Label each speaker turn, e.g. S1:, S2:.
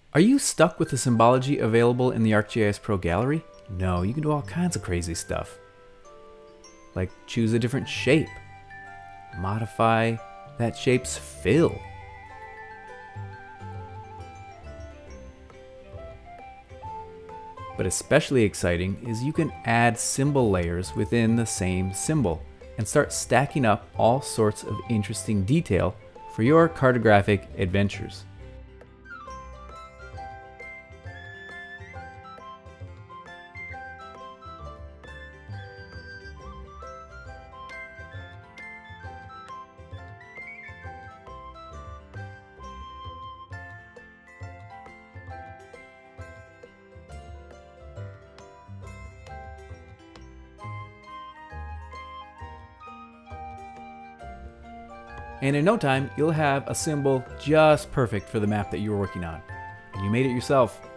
S1: Are you stuck with the symbology available in the ArcGIS Pro gallery? No, you can do all kinds of crazy stuff. Like choose a different shape, modify that shape's fill. But especially exciting is you can add symbol layers within the same symbol and start stacking up all sorts of interesting detail for your cartographic adventures. And in no time, you'll have a symbol just perfect for the map that you're working on. And you made it yourself.